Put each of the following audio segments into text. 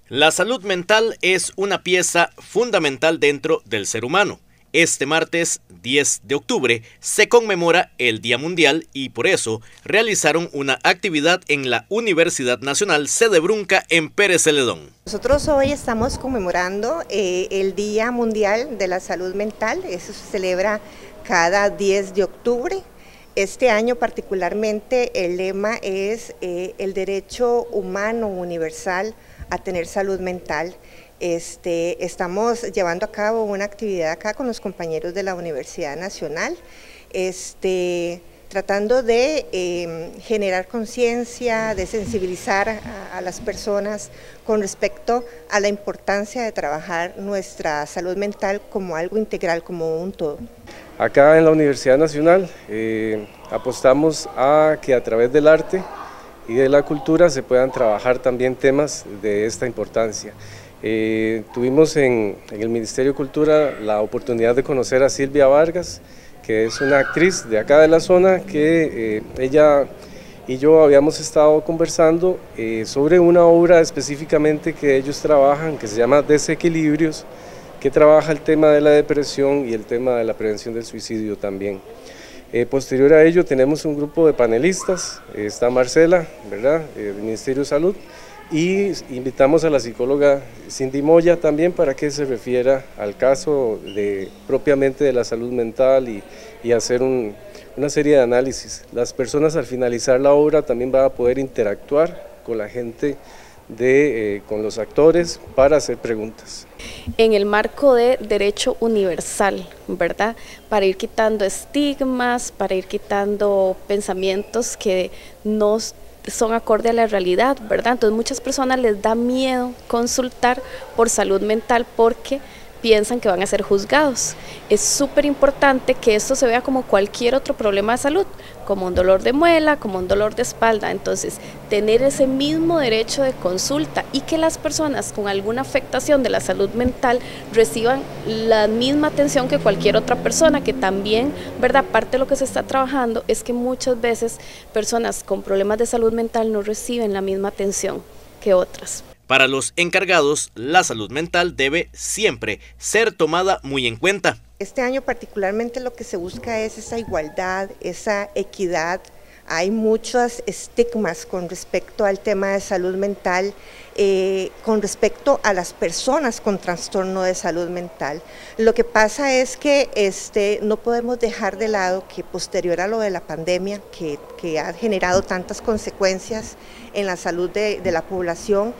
La salud mental es una pieza fundamental dentro del ser humano. Este martes 10 de octubre se conmemora el Día Mundial y por eso realizaron una actividad en la Universidad Nacional Sede Brunca en Pérez Celedón. Nosotros hoy estamos conmemorando el Día Mundial de la Salud Mental. Eso se celebra cada 10 de octubre. Este año particularmente el lema es el derecho humano universal a tener salud mental. Estamos llevando a cabo una actividad acá con los compañeros de la Universidad Nacional, tratando de generar conciencia, de sensibilizar a las personas con respecto a la importancia de trabajar nuestra salud mental como algo integral, como un todo. Acá en la Universidad Nacional apostamos a que a través del arte y de la cultura se puedan trabajar también temas de esta importancia. Tuvimos en el Ministerio de Cultura la oportunidad de conocer a Silvia Vargas, que es una actriz de acá de la zona, que ella y yo habíamos estado conversando sobre una obra específicamente que ellos trabajan, que se llama Desequilibrios, que trabaja el tema de la depresión y el tema de la prevención del suicidio también. Posterior a ello tenemos un grupo de panelistas, está Marcela, ¿verdad?, del Ministerio de Salud, y invitamos a la psicóloga Cindy Moya también para que se refiera al caso propiamente de la salud mental y hacer una serie de análisis. Las personas al finalizar la obra también van a poder interactuar con la gente, con los actores, para hacer preguntas. En el marco de derecho universal, ¿verdad? Para ir quitando estigmas, para ir quitando pensamientos que no son acorde a la realidad, ¿verdad? Entonces muchas personas les da miedo consultar por salud mental porque piensan que van a ser juzgados. Es súper importante que esto se vea como cualquier otro problema de salud, como un dolor de muela, como un dolor de espalda. Entonces, tener ese mismo derecho de consulta y que las personas con alguna afectación de la salud mental reciban la misma atención que cualquier otra persona, que también, ¿verdad? Parte de lo que se está trabajando es que muchas veces personas con problemas de salud mental no reciben la misma atención que otras. Para los encargados, la salud mental debe siempre ser tomada muy en cuenta. Este año particularmente lo que se busca es esa igualdad, esa equidad. Hay muchos estigmas con respecto al tema de salud mental, con respecto a las personas con trastorno de salud mental. Lo que pasa es que no podemos dejar de lado que posterior a lo de la pandemia, que ha generado tantas consecuencias en la salud de la población,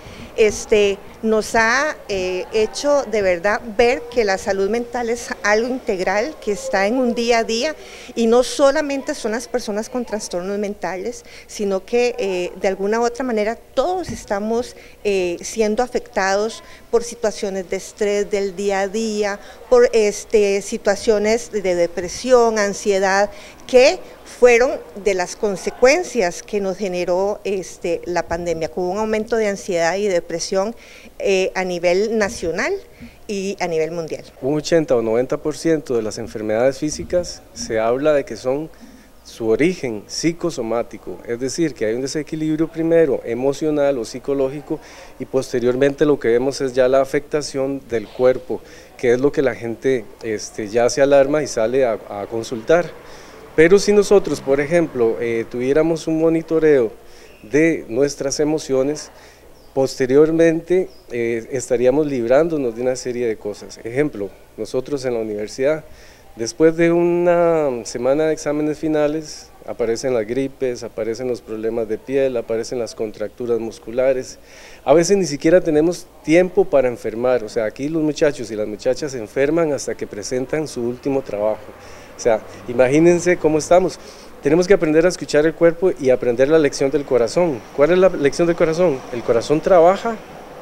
nos ha hecho de verdad ver que la salud mental es algo integral, que está en un día a día, y no solamente son las personas con trastornos mentales, sino que de alguna u otra manera todos estamos siendo afectados por situaciones de estrés del día a día, por situaciones de depresión, ansiedad, que fueron de las consecuencias que nos generó la pandemia, con un aumento de ansiedad y depresión a nivel nacional y a nivel mundial. Un 80 o 90% de las enfermedades físicas se habla de que son su origen psicosomático, es decir, que hay un desequilibrio primero emocional o psicológico y posteriormente lo que vemos es ya la afectación del cuerpo, que es lo que la gente ya se alarma y sale a consultar. Pero si nosotros, por ejemplo, tuviéramos un monitoreo de nuestras emociones, posteriormente estaríamos librándonos de una serie de cosas. Ejemplo, nosotros en la universidad, después de una semana de exámenes finales, aparecen las gripes, aparecen los problemas de piel, aparecen las contracturas musculares. A veces ni siquiera tenemos tiempo para enfermar, o sea, aquí los muchachos y las muchachas se enferman hasta que presentan su último trabajo. O sea, imagínense cómo estamos. Tenemos que aprender a escuchar el cuerpo y aprender la lección del corazón. ¿Cuál es la lección del corazón? El corazón trabaja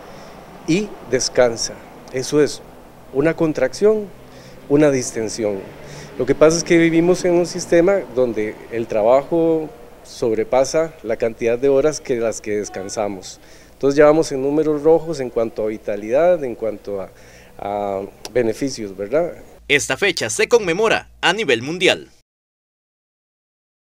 y descansa. Eso es una contracción, una distensión. Lo que pasa es que vivimos en un sistema donde el trabajo sobrepasa la cantidad de horas que las que descansamos. Entonces ya vamos en números rojos en cuanto a vitalidad, en cuanto a beneficios, ¿verdad? Esta fecha se conmemora a nivel mundial.